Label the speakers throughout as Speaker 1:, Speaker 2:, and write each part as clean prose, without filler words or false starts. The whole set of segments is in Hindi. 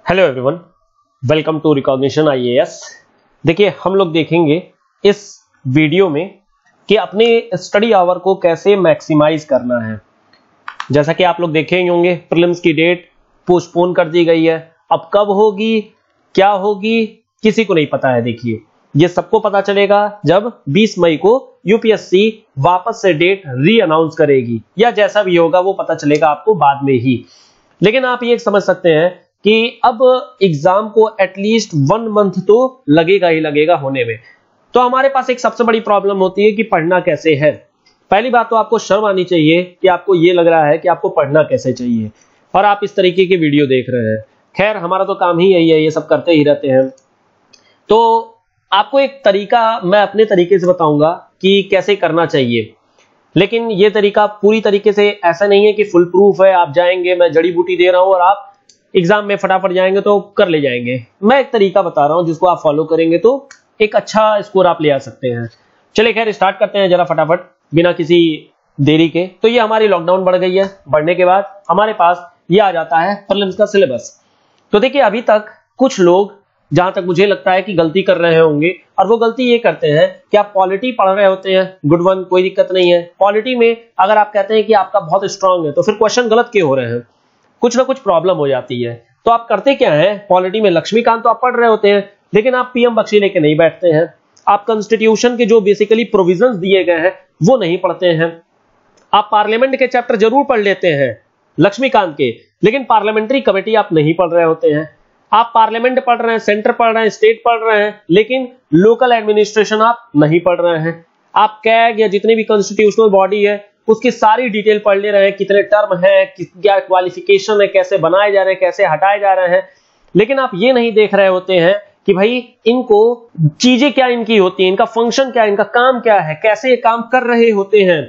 Speaker 1: Hello everyone, welcome to recognition IAS. देखिए, हम लोग देखेंगे इस वीडियो में कि अपने स्टडी आवर को कैसे मैक्सिमाइज करना है। जैसा कि आप लोग देखे ही होंगे, प्रीलिम्स की डेट पोस्टपोन कर दी गई है। अब कब होगी, क्या होगी, किसी को नहीं पता है। देखिए, ये सबको पता चलेगा जब 20 मई को यूपीएससी वापस से डेट री अनाउंस करेगी, या जैसा भी होगा वो पता चलेगा आपको बाद में ही। लेकिन आप ये समझ सकते हैं कि अब एग्जाम को एटलीस्ट 1 मंथ तो लगेगा ही लगेगा होने में। तो हमारे पास एक सबसे बड़ी प्रॉब्लम होती है कि पढ़ना कैसे है। पहली बात तो आपको शर्म आनी चाहिए कि आपको ये लग रहा है कि आपको पढ़ना कैसे चाहिए और आप इस तरीके की वीडियो देख रहे हैं। खैर, हमारा तो काम ही यही है, ये सब करते ही रहते हैं। तो आपको एक तरीका मैं अपने तरीके से बताऊंगा कि कैसे करना चाहिए, लेकिन ये तरीका पूरी तरीके से ऐसा नहीं है कि फुल प्रूफ है। आप जाएंगे, मैं जड़ी बूटी दे रहा हूं और आप एग्जाम में फटाफट जाएंगे तो कर ले जाएंगे। मैं एक तरीका बता रहा हूं जिसको आप फॉलो करेंगे तो एक अच्छा स्कोर आप ले आ सकते हैं। चलिए खैर, स्टार्ट करते हैं जरा फटाफट बिना किसी देरी के। तो ये हमारी लॉकडाउन बढ़ गई है। बढ़ने के बाद हमारे पास ये आ जाता है प्रीलिम्स का सिलेबस। तो देखिए, अभी तक कुछ लोग, जहां तक मुझे लगता है कि गलती कर रहे होंगे, और वो गलती ये करते हैं कि आप पॉलिटी पढ़ रहे होते हैं, गुड वन, कोई दिक्कत नहीं है। पॉलिटी में अगर आप कहते हैं कि आपका बहुत स्ट्रांग है तो फिर क्वेश्चन गलत क्यों हो रहे हैं? कुछ ना कुछ प्रॉब्लम हो जाती है। तो आप करते क्या है, पॉलिटी में लक्ष्मीकांत तो आप पढ़ रहे होते हैं, लेकिन आप पीएम बख्शी लेके नहीं बैठते हैं। आप कॉन्स्टिट्यूशन के जो बेसिकली प्रोविजंस दिए गए हैं वो नहीं पढ़ते हैं। आप पार्लियामेंट के चैप्टर जरूर पढ़ लेते हैं लक्ष्मीकांत के, लेकिन पार्लियामेंट्री कमेटी आप नहीं पढ़ रहे होते हैं। आप पार्लियामेंट पढ़ रहे हैं, सेंटर पढ़ रहे हैं, स्टेट पढ़ रहे हैं, लेकिन लोकल एडमिनिस्ट्रेशन आप नहीं पढ़ रहे हैं। आप कैग या जितनी भी कॉन्स्टिट्यूशनल बॉडी है उसकी सारी डिटेल पढ़ ले रहे हैं, कितने टर्म है, क्या क्वालिफिकेशन है, कैसे बनाए जा रहे हैं, कैसे हटाए जा रहे हैं। लेकिन आप ये नहीं देख रहे होते हैं कि भाई इनको चीजें क्या इनकी होती हैं, इनका फंक्शन क्या है, इनका काम क्या है, कैसे ये काम कर रहे होते हैं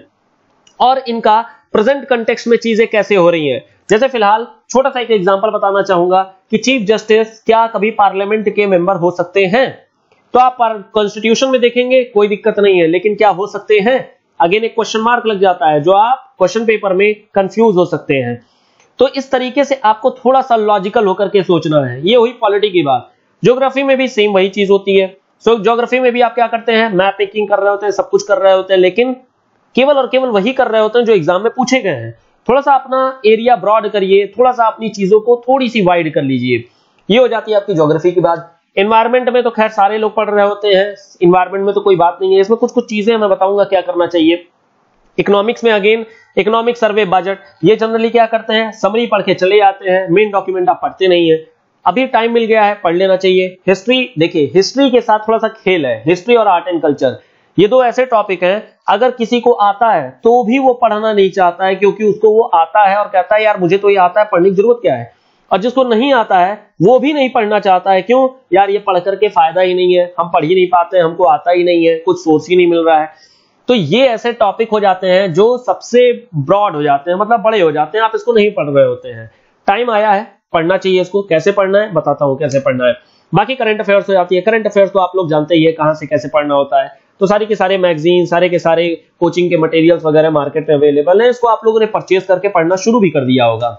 Speaker 1: और इनका प्रेजेंट कंटेक्स्ट में चीजें कैसे हो रही हैं। जैसे फिलहाल छोटा सा एक एग्जांपल बताना चाहूंगा कि चीफ जस्टिस क्या कभी पार्लियामेंट के मेंबर हो सकते हैं? तो आप कॉन्स्टिट्यूशन में देखेंगे कोई दिक्कत नहीं है, लेकिन क्या हो सकते हैं? अगेन एक क्वेश्चन मार्क लग जाता है जो आप क्वेश्चन पेपर में कंफ्यूज हो सकते हैं। तो इस तरीके से आपको थोड़ा सा लॉजिकल होकर के सोचना है। ये हुई पॉलिटी की बात। ज्योग्राफी में भी सेम वही चीज होती है। सो ज्योग्राफी में भी आप क्या करते हैं, मैप मेकिंग कर रहे होते हैं, सब कुछ कर रहे होते हैं, लेकिन केवल और केवल वही कर रहे होते हैं जो एग्जाम में पूछे गए हैं। थोड़ा सा अपना एरिया ब्रॉड करिए, थोड़ा सा अपनी चीजों को थोड़ी सी वाइड कर लीजिए। ये हो जाती है आपकी ज्योग्राफी की बात। एनवायरमेंट में तो खैर सारे लोग पढ़ रहे होते हैं, एनवायरमेंट में तो कोई बात नहीं है। इसमें कुछ कुछ चीजें मैं बताऊंगा क्या करना चाहिए। इकोनॉमिक्स में अगेन इकोनॉमिक सर्वे, बजट, ये जनरली क्या करते हैं, समरी पढ़ के चले जाते हैं, मेन डॉक्यूमेंट आप पढ़ते नहीं है। अभी टाइम मिल गया है, पढ़ लेना चाहिए। हिस्ट्री, देखिए हिस्ट्री के साथ थोड़ा सा खेल है। हिस्ट्री और आर्ट एंड कल्चर, ये दो ऐसे टॉपिक हैं, अगर किसी को आता है तो भी वो पढ़ना नहीं चाहता है, क्योंकि उसको वो आता है और कहता है यार मुझे तो ये आता है, पढ़ने की जरूरत क्या है। और जिसको नहीं आता है वो भी नहीं पढ़ना चाहता है। क्यों यार, ये पढ़ करके फायदा ही नहीं है, हम पढ़ ही नहीं पाते, हमको आता ही नहीं है, कुछ सोर्स ही नहीं मिल रहा है। तो ये ऐसे टॉपिक हो जाते हैं जो सबसे ब्रॉड हो जाते हैं, मतलब बड़े हो जाते हैं, आप इसको नहीं पढ़ रहे होते हैं। टाइम आया है, पढ़ना चाहिए इसको। कैसे पढ़ना है बताता हूं कैसे पढ़ना है। बाकी करंट अफेयर्स हो जाती है। करंट अफेयर्स तो आप लोग जानते ही है कहां से कैसे पढ़ना होता है। तो सारे के सारे मैगजीन, सारे के सारे कोचिंग के मटेरियल्स वगैरह मार्केट में अवेलेबल है। इसको आप लोगों ने परचेज करके पढ़ना शुरू भी कर दिया होगा।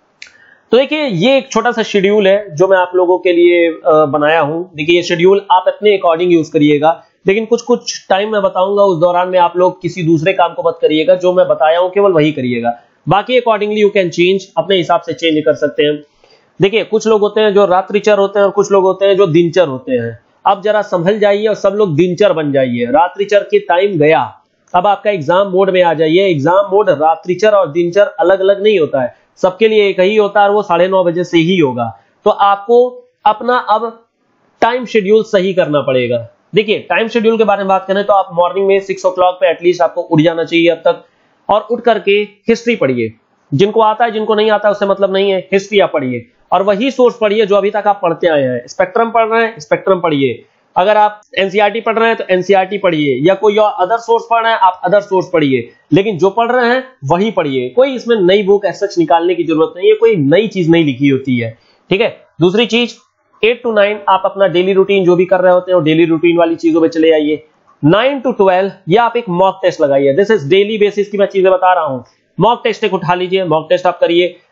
Speaker 1: तो देखिए, ये एक छोटा सा शेड्यूल है जो मैं आप लोगों के लिए बनाया हूं। देखिए, ये शेड्यूल आप अपने अकॉर्डिंग यूज करिएगा, लेकिन कुछ कुछ टाइम मैं बताऊंगा, उस दौरान में आप लोग किसी दूसरे काम को मत करिएगा। जो मैं बताया हूं केवल वही करिएगा। बाकी अकॉर्डिंगली यू कैन चेंज, अपने हिसाब से चेंज कर सकते हैं। देखिए, कुछ लोग होते हैं जो रात्रिचर होते हैं और कुछ लोग होते हैं जो दिनचर होते हैं। अब जरा संभल जाइए और सब लोग दिनचर बन जाइए। रात्रिचर की टाइम गया, अब आपका एग्जाम मोड में आ जाइए। एग्जाम मोड रात्रिचर और दिनचर अलग अलग नहीं होता है, सबके लिए एक ही होता है और वो 9:30 बजे से ही होगा। तो आपको अपना अब टाइम शेड्यूल सही करना पड़ेगा। देखिए, टाइम शेड्यूल के बारे में बात करें तो आप मॉर्निंग में 6 o'clock पे एटलीस्ट आपको उठ जाना चाहिए अब तक, और उठ करके हिस्ट्री पढ़िए। जिनको आता है, जिनको नहीं आता है उससे मतलब नहीं है, हिस्ट्री आप पढ़िए और वही सोर्स पढ़िए जो अभी तक आप पढ़ते आए हैं। स्पेक्ट्रम पढ़ रहे हैं, स्पेक्ट्रम पढ़िए। अगर आप एनसीईआरटी पढ़ रहे हैं तो एनसीईआरटी पढ़िए, या कोई और अदर सोर्स पढ़ रहे हैं आप अदर सोर्स पढ़िए, लेकिन जो पढ़ रहे हैं वही पढ़िए। कोई इसमें नई बुक ऐसा निकालने की जरूरत नहीं है, कोई नई चीज नहीं लिखी होती है, ठीक है। दूसरी चीज, 8 to 9 आप अपना डेली रूटीन जो भी कर रहे होते हैं डेली रूटीन वाली चीजों में चले आइए। 9 to 12 ये आप एक मॉक टेस्ट लगाइए। दिस इज डेली बेसिस की मैं चीजें बता रहा हूं। मॉक टेस्ट एक उठा लीजिए, मॉक टेस्ट आप करिए।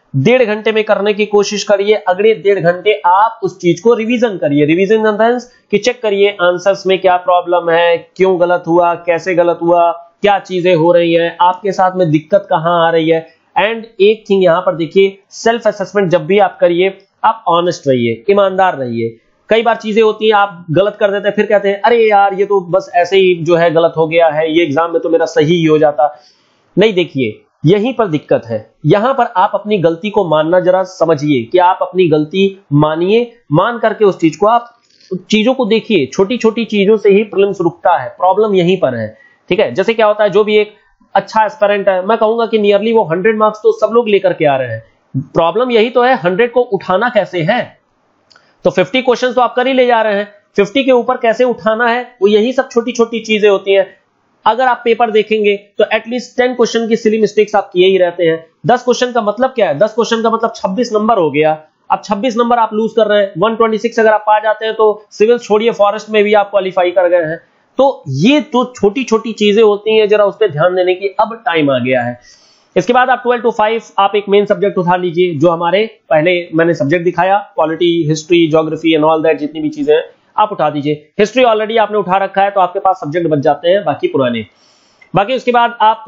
Speaker 1: 1.5 घंटे में करने की कोशिश करिए। अगले 1.5 घंटे आप उस चीज को रिवीजन करिए। रिवीजन इन द सेंस कि चेक करिए आंसर्स में क्या प्रॉब्लम है, क्यों गलत हुआ, कैसे गलत हुआ, क्या चीजें हो रही हैं, आपके साथ में दिक्कत कहां आ रही है। एंड एक थिंग यहां पर देखिए, सेल्फ असेसमेंट जब भी आप करिए, आप ऑनेस्ट रहिए, ईमानदार रहिए। कई बार चीजें होती हैं आप गलत कर देते हैं, फिर कहते हैं अरे यार ये तो बस ऐसे ही जो है गलत हो गया है, ये एग्जाम में तो मेरा सही ही हो जाता। नहीं, देखिए यहीं पर दिक्कत है। यहां पर आप अपनी गलती को मानना जरा समझिए कि आप अपनी गलती मानिए, मान करके उस चीज को आप चीजों को देखिए। छोटी छोटी चीजों से ही प्रीलिम्स रुकता है, प्रॉब्लम यहीं पर है। ठीक है, जैसे क्या होता है, जो भी एक अच्छा एस्पिरेंट है, मैं कहूंगा कि नियरली वो 100 मार्क्स तो सब लोग लेकर के आ रहे हैं। प्रॉब्लम यही तो है 100 को उठाना कैसे है। तो 50 क्वेश्चंस तो आप कर ही ले जा रहे हैं, 50 के ऊपर कैसे उठाना है, वो यही सब छोटी छोटी चीजें होती हैं। अगर आप पेपर देखेंगे तो एटलीस्ट 10 क्वेश्चन की सिली मिस्टेक्स आप किए ही रहते हैं। 10 क्वेश्चन का मतलब क्या है, 10 क्वेश्चन का मतलब 26 नंबर हो गया। अब 26 नंबर आप लूज कर रहे हैं, 126 अगर आप पा जाते हैं तो सिविल छोड़िए, फॉरेस्ट में भी आप क्वालिफाई कर गए हैं। तो ये तो छोटी छोटी चीजें होती हैं, जरा उस पर ध्यान देने की अब टाइम आ गया है। इसके बाद आप 12 to 5 आप एक मेन सब्जेक्ट उठा लीजिए, जो हमारे पहले मैंने सब्जेक्ट दिखाया, polity, history, geography and all that, जितनी भी चीजें हैं आप उठा दीजिए। हिस्ट्री ऑलरेडी आपने उठा रखा है तो आपके पास सब्जेक्ट बच जाते हैं बाकी पुराने। बाकी उसके बाद आप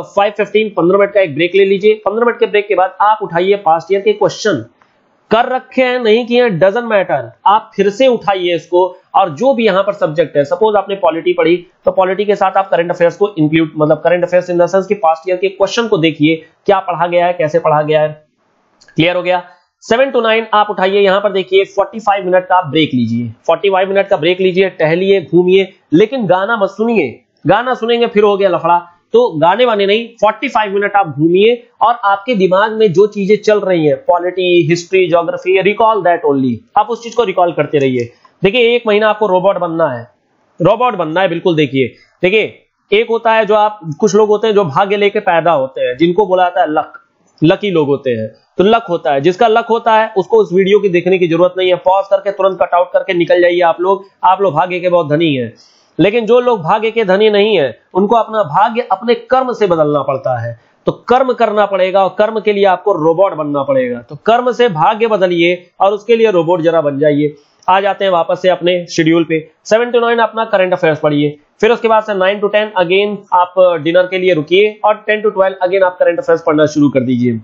Speaker 1: 15 मिनट का एक ब्रेक ले लीजिए। 15 मिनट के ब्रेक के बाद आप उठाइए पास्ट ईयर के क्वेश्चन, कर रखे हैं नहीं किए हैं डजंट मैटर, आप फिर से उठाइए इसको। और जो भी यहां पर सब्जेक्ट है, सपोज आपने पॉलिटी पढ़ी तो पॉलिटी के साथ आप करंट अफेयर्स को इंक्लूड, मतलब current affairs in the sense कि पास्ट ईयर के क्वेश्चन को देखिए, क्या पढ़ा गया है, कैसे पढ़ा गया है। क्लियर हो गया। 7 to 9 आप उठाइए, यहां पर देखिए 45 मिनट का आप ब्रेक लीजिए। 45 मिनट का ब्रेक लीजिए, टहलिए, घूमिए, लेकिन गाना मत सुनिए। गाना सुनेंगे फिर हो गया लफड़ा, तो गाने वाने नहीं। 45 मिनट आप घूमिए और आपके दिमाग में जो चीजें चल रही हैं, polity, history, geography, recall that only, आप उस चीज को रिकॉल करते रहिए। देखिए 1 महीना आपको रोबोट बनना है, रोबोट बनना है, बिल्कुल। देखिए एक होता है जो आप, कुछ लोग होते हैं जो भाग्य लेके पैदा होते हैं, जिनको बोला जाता है लक, लकी लोग होते हैं। तो लक होता है, जिसका लक होता है उसको उस वीडियो की देखने की जरूरत नहीं है, पॉज करके तुरंत कट आउट करके निकल जाइए। आप लोग भाग्य के बहुत धनी हैं। लेकिन जो लोग भाग्य के धनी नहीं है, उनको अपना भाग्य अपने कर्म से बदलना पड़ता है। तो कर्म करना पड़ेगा और कर्म के लिए आपको रोबोट बनना पड़ेगा। तो कर्म से भाग्य बदलिए और उसके लिए रोबोट जरा बन जाइए। आ जाते हैं वापस से अपने शेड्यूल पे। 7 to 9 अपना करंट अफेयर्स पढ़िए, फिर उसके बाद से 9 to 10 अगेन आप डिनर के लिए रुकिए और 10 to 12 अगेन आप करंट अफेयर्स पढ़ना शुरू कर दीजिए।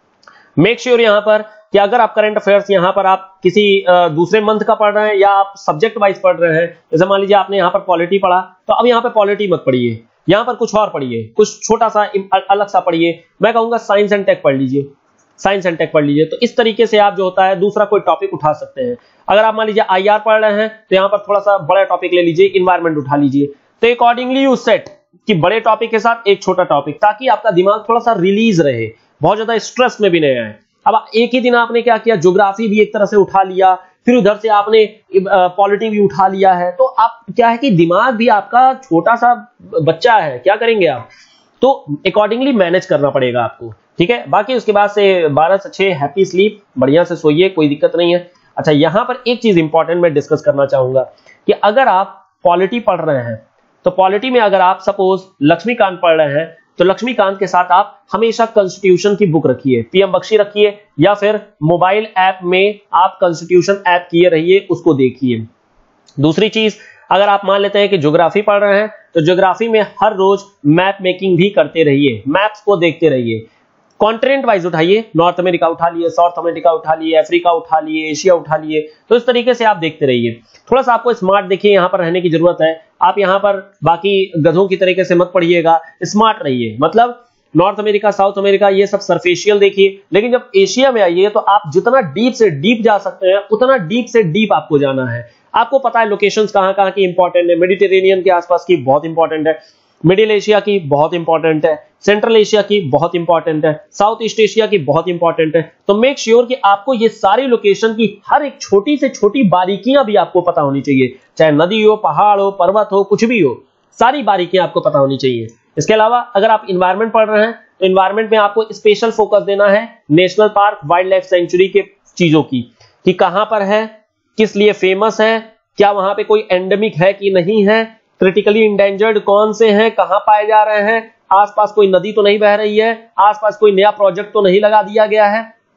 Speaker 1: मेक श्योर यहां पर कि अगर आप करंट अफेयर्स यहां पर आप किसी दूसरे मंथ का पढ़ रहे हैं या आप सब्जेक्ट वाइज पढ़ रहे हैं, जैसे मान लीजिए आपने यहां पर पॉलिटी पढ़ा, तो अब यहां पर पॉलिटी मत पढ़िए, यहां पर कुछ और पढ़िए, कुछ छोटा सा अलग सा पढ़िए। मैं कहूंगा साइंस एंड टेक पढ़ लीजिए, साइंस एंड टेक पढ़ लीजिए। तो इस तरीके से आप जो होता है दूसरा कोई टॉपिक उठा सकते हैं। अगर आप मान लीजिए IR पढ़ रहे हैं तो यहां पर थोड़ा सा बड़ा टॉपिक ले लीजिए, इन्वायरमेंट उठा लीजिए। तो अकॉर्डिंगली यू सेट कि बड़े टॉपिक के साथ एक छोटा टॉपिक, ताकि आपका दिमाग थोड़ा सा रिलीज रहे, बहुत ज्यादा स्ट्रेस में भी नहीं आए। अब एक ही दिन आपने क्या किया, ज्योग्राफी भी एक तरह से उठा लिया, फिर उधर से आपने पॉलिटी भी उठा लिया है, तो आप क्या है कि दिमाग भी आपका छोटा सा बच्चा है, क्या करेंगे आप। तो अकॉर्डिंगली मैनेज करना पड़ेगा आपको, ठीक है। बाकी उसके बाद से 12 से 6 हैप्पी स्लीप, बढ़िया से सोइए, कोई दिक्कत नहीं है। अच्छा, यहां पर एक चीज इंपॉर्टेंट मैं डिस्कस करना चाहूंगा कि अगर आप पॉलिटी पढ़ रहे हैं तो पॉलिटी में अगर आप सपोज लक्ष्मीकांत पढ़ रहे हैं तो लक्ष्मीकांत के साथ आप हमेशा कॉन्स्टिट्यूशन की बुक रखिए, PM बख्शी रखिए, या फिर मोबाइल ऐप में आप कॉन्स्टिट्यूशन ऐप किए रहिए, उसको देखिए। दूसरी चीज, अगर आप मान लेते हैं कि ज्योग्राफी पढ़ रहे हैं तो ज्योग्राफी में हर रोज मैप मेकिंग भी करते रहिए, मैप्स को देखते रहिए। कॉन्टिनेंट वाइज उठाइए, नॉर्थ अमेरिका उठा लिए, साउथ अमेरिका उठा लिए, अफ्रीका उठा लिए, एशिया उठा लिए। तो इस तरीके से आप देखते रहिए। थोड़ा सा आपको स्मार्ट देखिए, यहां पर रहने की जरूरत है। आप यहां पर बाकी गधों की तरीके से मत पढ़िएगा, स्मार्ट रहिए। मतलब नॉर्थ अमेरिका, साउथ अमेरिका, ये सब सरफेशियल देखिए, लेकिन जब एशिया में आइए तो आप जितना डीप से डीप जा सकते हैं उतना डीप से डीप आपको जाना है। आपको पता है लोकेशंस कहां-कहां की इंपॉर्टेंट है, मेडिटेरेनियन के आसपास की बहुत इंपॉर्टेंट है, मिडिल एशिया की बहुत इंपॉर्टेंट है, सेंट्रल एशिया की बहुत इंपॉर्टेंट है, साउथ ईस्ट एशिया की बहुत इंपॉर्टेंट है। तो मेक श्योर कि आपको ये सारी लोकेशन की हर एक छोटी से छोटी बारीकियां भी आपको पता होनी चाहिए, चाहे नदी हो, पहाड़ हो, पर्वत हो, कुछ भी हो, सारी बारीकियां आपको पता होनी चाहिए। इसके अलावा अगर आप इन्वायरमेंट पढ़ रहे हैं तो इन्वायरमेंट में आपको स्पेशल फोकस देना है national park, wild life sanctuary के चीजों की, कि कहां पर है, किस लिए फेमस है, क्या वहां पे कोई एंडेमिक है कि नहीं है, क्रिटिकली इंडेंजर्ड कौन से हैं, कहां पाए जा रहे हैं, आसपास कोई नदी तो नहीं बह रही है, आसपास कोई नया प्रोजेक्ट तो नहीं लगा दिया गया है।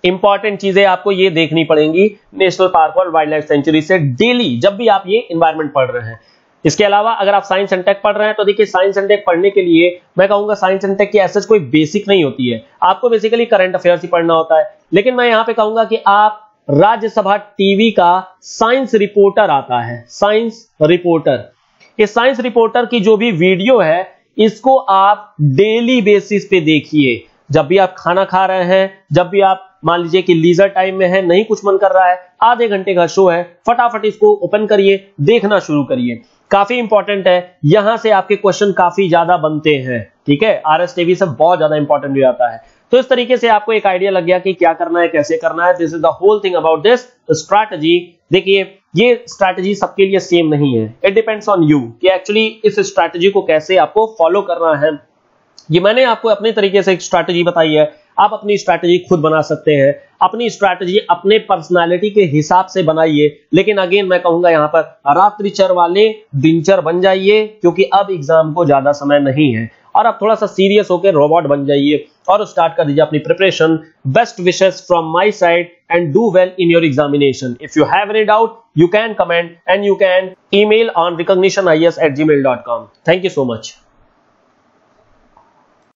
Speaker 1: इंपॉर्टेंट चीजें आपको ये देखनी पड़ेंगी नेशनल पार्क और वाइल्ड लाइफ सेंचुरी से डेली, जब भी आप ये एनवायरमेंट पढ़ रहे हैं। इसके अलावा अगर आप साइंस एंड टेक पढ़ रहे हैं तो देखिए, साइंस एंड टेक पढ़ने के लिए मैं कहूंगा साइंस एंड टेक की ऐसा कोई बेसिक नहीं होती है, आपको बेसिकली करंट अफेयर्स ही पढ़ना होता है। लेकिन मैं यहां पे कहूंगा कि आप राज्यसभा टीवी का साइंस रिपोर्टर आता है, साइंस रिपोर्टर, इस साइंस रिपोर्टर की जो भी वीडियो है इसको आप डेली बेसिस पे देखिए। जब भी आप खाना खा रहे हैं, जब भी आप मान लीजिए कि लीजर टाइम में है, नहीं कुछ मन कर रहा है, आधे घंटे का शो है, फटाफट इसको ओपन करिए, देखना शुरू करिए। काफी इंपॉर्टेंट है, यहां से आपके क्वेश्चन काफी ज्यादा बनते हैं, ठीक है। आरएसटीवी से बहुत ज्यादा इंपॉर्टेंट हो जाता है। तो इस तरीके से आपको एक आइडिया लग गया कि क्या करना है, कैसे करना है। This is the whole thing about this strategy. देखिए, ये स्ट्रैटेजी सबके लिए सेम नहीं है, इट डिपेंड्स ऑन यू कि एक्चुअली इस स्ट्रैटेजी को कैसे आपको फॉलो करना है। ये मैंने आपको अपने तरीके से एक स्ट्रैटेजी बताई है, आप अपनी स्ट्रैटेजी खुद बना सकते हैं, अपनी स्ट्रैटेजी अपने पर्सनालिटी के हिसाब से बनाइए। लेकिन अगेन मैं कहूंगा यहां पर रात्रिचर वाले दिनचर बन जाइए, क्योंकि अब एग्जाम को ज्यादा समय नहीं है और अब थोड़ा सा सीरियस होकर रोबोट बन जाइए और स्टार्ट कर दीजिए अपनी preparation. Best wishes from my side and do well in your examination. If you have any doubt you can comment and you can email on recognition.is@gmail.com. Thank you so much.